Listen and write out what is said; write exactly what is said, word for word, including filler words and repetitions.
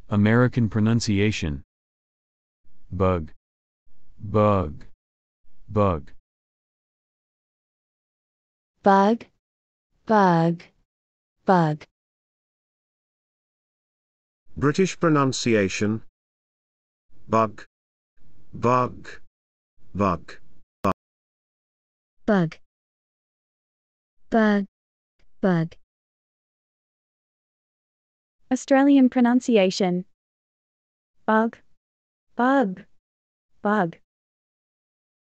American pronunciation. Bug, bug, bug. Bug, bug, bug. British pronunciation. Bug, bug, bug, bug. Bug, bug, bug. Australian pronunciation. Bug, bug, bug.